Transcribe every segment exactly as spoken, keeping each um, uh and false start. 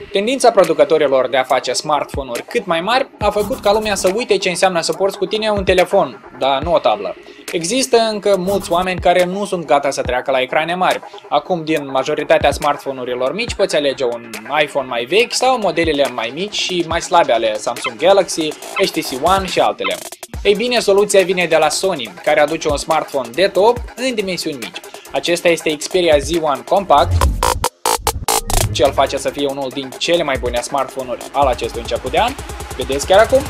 Tendința producătorilor de a face smartphone-uri cât mai mari a făcut ca lumea să uite ce înseamnă să porți cu tine un telefon, dar nu o tablă. Există încă mulți oameni care nu sunt gata să treacă la ecrane mari. Acum, din majoritatea smartphone-urilor mici, poți alege un iPhone mai vechi sau modelele mai mici și mai slabe ale Samsung Galaxy, H T C One și altele. Ei bine, soluția vine de la Sony, care aduce un smartphone de top în dimensiuni mici. Acesta este Xperia Z One Compact, ce îl face să fie unul din cele mai bune smartphone-uri al acestui început de an. Vedeți chiar acum?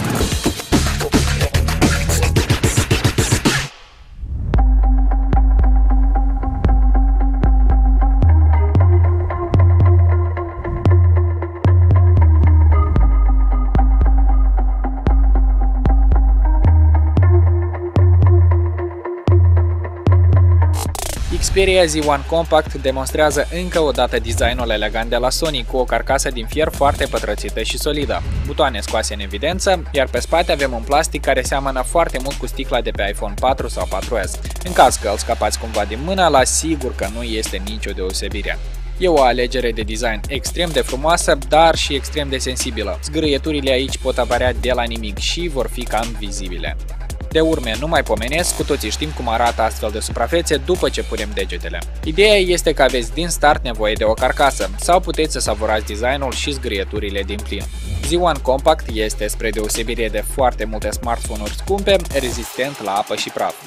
Xperia Z One Compact demonstrează încă o dată designul elegant de la Sony, cu o carcasă din fier foarte pătrățită și solidă, butoane scoase în evidență, iar pe spate avem un plastic care seamănă foarte mult cu sticla de pe iPhone patru sau patru S. În caz că îl scapați cumva din mână, la sigur că nu este nicio deosebire. E o alegere de design extrem de frumoasă, dar și extrem de sensibilă. Zgârieturile aici pot apărea de la nimic și vor fi cam vizibile. De urme nu mai pomenesc, cu toții știm cum arată astfel de suprafețe după ce punem degetele. Ideea este că aveți din start nevoie de o carcasă, sau puteți să savurați designul și zgârieturile din plin. Z One Compact este, spre deosebire de foarte multe smartphone-uri scumpe, rezistent la apă și praf.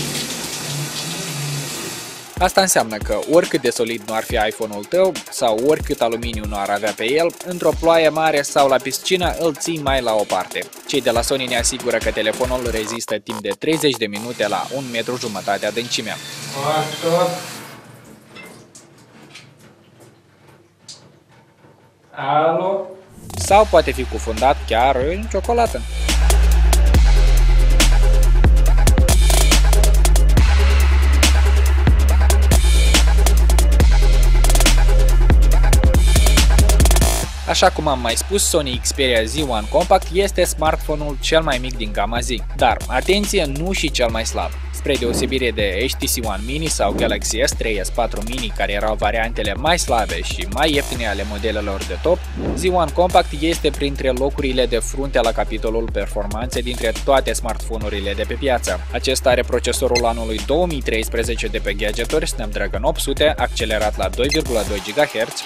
Asta înseamnă că oricât de solid nu ar fi iPhone-ul tău sau oricât aluminiu nu ar avea pe el, într-o ploaie mare sau la piscină îl ții mai la o parte. Cei de la Sony ne asigură că telefonul rezistă timp de treizeci de minute la un metru jumătate adâncime. Alo? Sau poate fi cufundat chiar în ciocolată. Așa cum am mai spus, Sony Xperia Z One Compact este smartphone-ul cel mai mic din gama Z, dar, atenție, nu și cel mai slab. Spre deosebire de H T C One Mini sau Galaxy S trei, S patru Mini, care erau variantele mai slabe și mai ieftine ale modelelor de top, Z One Compact este printre locurile de frunte la capitolul performanțe dintre toate smartphone-urile de pe piață. Acesta are procesorul anului două mii treisprezece de pe gadgeturi Snapdragon opt sute, accelerat la doi virgulă doi gigahertz,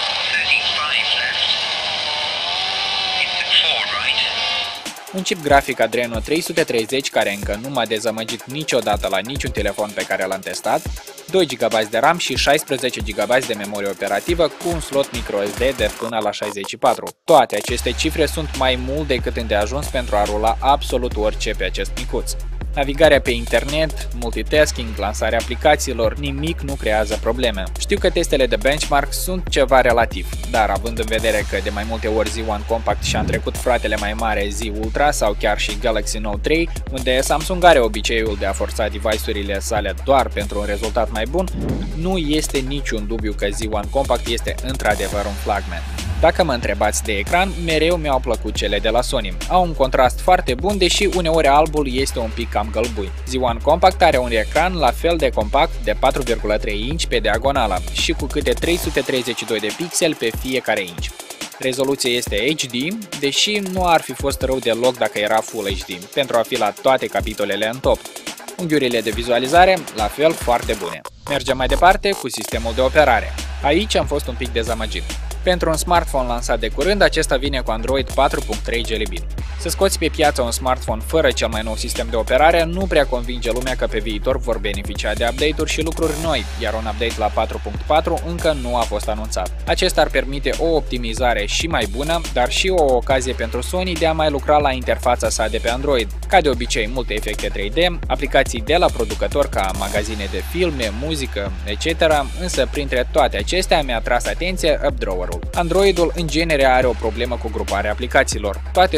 un chip grafic Adreno trei sute treizeci care încă nu m-a dezamăgit niciodată la niciun telefon pe care l-am testat, doi gigabyte de RAM și șaisprezece gigabyte de memorie operativă cu un slot microSD de până la șaizeci și patru. Toate aceste cifre sunt mai mult decât îndeajuns pentru a rula absolut orice pe acest micuț. Navigarea pe internet, multitasking, lansarea aplicațiilor, nimic nu creează probleme. Știu că testele de benchmark sunt ceva relativ, dar având în vedere că de mai multe ori Z One Compact și-a întrecut fratele mai mare Z Ultra sau chiar și Galaxy Note trei, unde Samsung are obiceiul de a forța device-urile sale doar pentru un rezultat mai bun, nu este niciun dubiu că Z One Compact este într-adevăr un flagman. Dacă mă întrebați de ecran, mereu mi-au plăcut cele de la Sony. Au un contrast foarte bun, deși uneori albul este un pic cam gălbui. Z One Compact are un ecran la fel de compact de patru virgulă trei inci pe diagonală și cu câte trei sute treizeci și doi de pixeli pe fiecare inci. Rezoluția este H D, deși nu ar fi fost rău deloc dacă era Full H D, pentru a fi la toate capitolele în top. Unghiurile de vizualizare, la fel, foarte bune. Mergem mai departe cu sistemul de operare. Aici am fost un pic dezamăgit. Pentru un smartphone lansat de curând, acesta vine cu Android patru punct trei Jelly Bean. Să scoți pe piață un smartphone fără cel mai nou sistem de operare nu prea convinge lumea că pe viitor vor beneficia de update-uri și lucruri noi, iar un update la patru punct patru încă nu a fost anunțat. Acesta ar permite o optimizare și mai bună, dar și o ocazie pentru Sony de a mai lucra la interfața sa de pe Android. Ca de obicei, multe efecte trei D, aplicații de la producător ca magazine de filme, muzică, et cetera, însă printre toate acestea mi-a tras atenție UpDrawer-ul. Androidul în genere are o problemă cu gruparea aplicațiilor. Toate sunt aruncate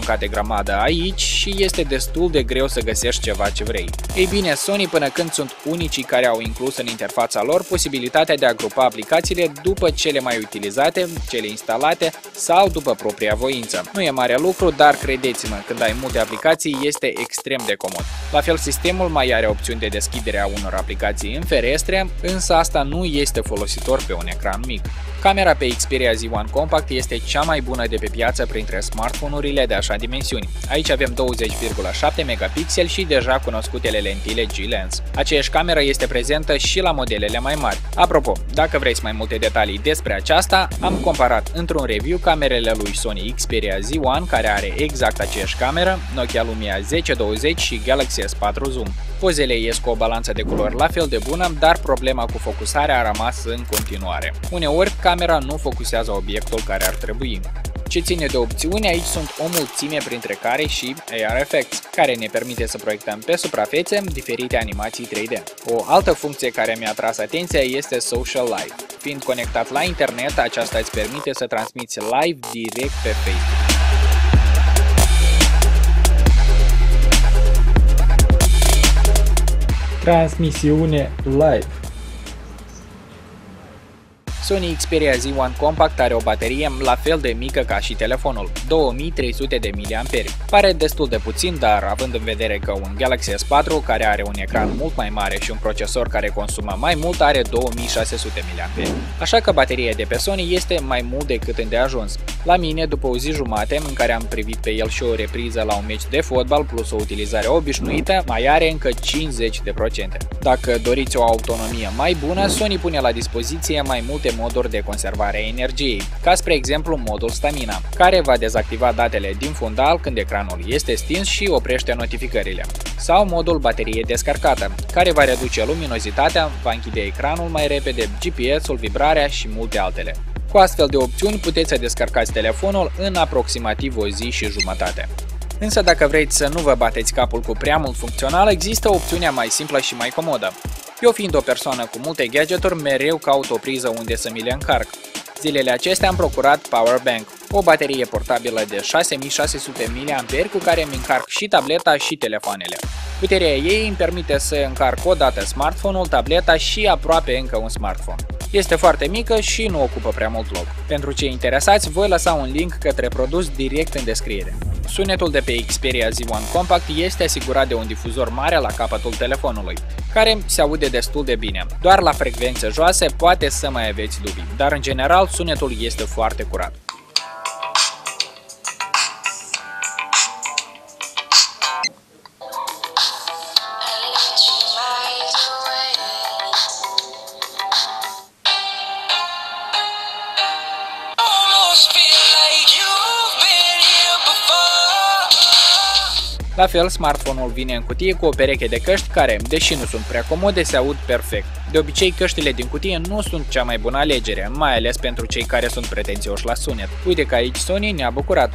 aruncate grămadă aici și este destul de greu să găsești ceva ce vrei. Ei bine, Sony până când sunt unicii care au inclus în interfața lor posibilitatea de a grupa aplicațiile după cele mai utilizate, cele instalate sau după propria voință. Nu e mare lucru, dar credeți-mă, când ai multe aplicații este extrem de comod. La fel, sistemul mai are opțiuni de deschidere a unor aplicații în ferestre, însă asta nu este folositor pe un ecran mic. Camera pe Xperia Z unu Compact este cea mai bună de pe piață printre smartphone-urile de așa dimensiuni. Aici avem douăzeci virgulă șapte megapixeli și deja cunoscutele lentile G-Lens. Aceeași cameră este prezentă și la modelele mai mari. Apropo, dacă vreți mai multe detalii despre aceasta, am comparat într-un review camerele lui Sony Xperia Z unu, care are exact aceeași cameră, Nokia Lumia zece douăzeci și Galaxy S patru Zoom. Pozele ies cu o balanță de culori la fel de bună, dar problema cu focusarea a rămas în continuare. Uneori, camera nu focusează obiectul care ar trebui. Ce ține de opțiuni, aici sunt o mulțime, printre care și A R Effects, care ne permite să proiectăm pe suprafețe diferite animații trei D. O altă funcție care mi-a atras atenția este Social Live. Fiind conectat la internet, aceasta îți permite să transmiți live direct pe Facebook. Transmisiune live. Sony Xperia Z unu Compact are o baterie la fel de mică ca și telefonul, două mii trei sute de miliamperi. Pare destul de puțin, dar având în vedere că un Galaxy S patru, care are un ecran mult mai mare și un procesor care consumă mai mult, are două mii șase sute miliamperi. Așa că bateria de pe Sony este mai mult decât îndeajuns. La mine, după o zi jumate în care am privit pe el și o repriză la un meci de fotbal plus o utilizare obișnuită, mai are încă cincizeci de procente. Dacă doriți o autonomie mai bună, Sony pune la dispoziție mai multe moduri de conservare a energiei, ca spre exemplu modul Stamina, care va dezactiva datele din fundal când ecranul este stins și oprește notificările, sau modul baterie descărcată, care va reduce luminozitatea, va închide ecranul mai repede, G P S-ul, vibrarea și multe altele. Cu astfel de opțiuni puteți să descărcați telefonul în aproximativ o zi și jumătate. Însă dacă vreți să nu vă bateți capul cu prea mult funcțional, există opțiunea mai simplă și mai comodă. Eu, fiind o persoană cu multe gadgeturi, mereu caut o priză unde să mi le încarc. Zilele acestea am procurat Powerbank, o baterie portabilă de șase mii șase sute miliamperi cu care îmi încarc și tableta și telefoanele. Puterea ei îmi permite să încarc odată smartphone-ul, tableta și aproape încă un smartphone. Este foarte mică și nu ocupă prea mult loc. Pentru cei interesați, voi lăsa un link către produs direct în descriere. Sunetul de pe Xperia Z unu Compact este asigurat de un difuzor mare la capătul telefonului, care se aude destul de bine. Doar la frecvențe joase poate să mai aveți dubii, dar în general sunetul este foarte curat. La fel, smartphone-ul vine în cutie cu o pereche de căști care, deși nu sunt prea comode, se aud perfect. De obicei, căștile din cutie nu sunt cea mai bună alegere, mai ales pentru cei care sunt pretențioși la sunet. Uite că aici Sony ne-a bucurat.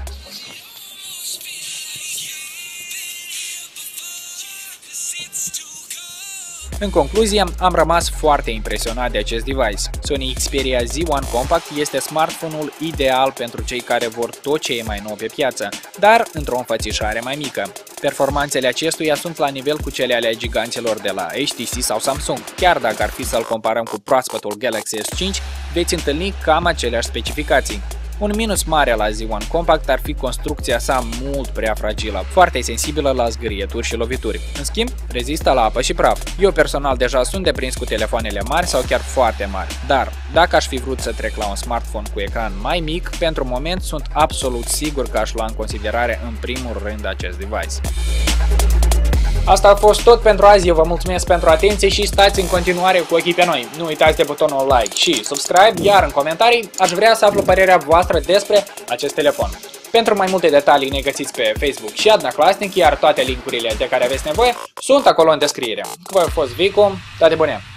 În concluzie, am rămas foarte impresionat de acest device. Sony Xperia Z unu Compact este smartphone-ul ideal pentru cei care vor tot ce e mai nou pe piață, dar într-o înfățișare mai mică. Performanțele acestuia sunt la nivel cu cele ale giganților de la H T C sau Samsung. Chiar dacă ar fi să-l comparăm cu proaspătul Galaxy S cinci, veți întâlni cam aceleași specificații. Un minus mare la Z unu Compact ar fi construcția sa mult prea fragilă, foarte sensibilă la zgârieturi și lovituri. În schimb, rezistă la apă și praf. Eu personal deja sunt deprins cu telefoanele mari sau chiar foarte mari, dar dacă aș fi vrut să trec la un smartphone cu ecran mai mic, pentru moment sunt absolut sigur că aș lua în considerare în primul rând acest device. Asta a fost tot pentru azi, eu vă mulțumesc pentru atenție și stați în continuare cu ochii pe noi. Nu uitați de butonul like și subscribe, iar în comentarii aș vrea să aflu părerea voastră despre acest telefon. Pentru mai multe detalii ne găsiți pe Facebook și Adna Klasnic, iar toate linkurile de care aveți nevoie sunt acolo în descriere. Cu voi a fost Vicu, toate bune!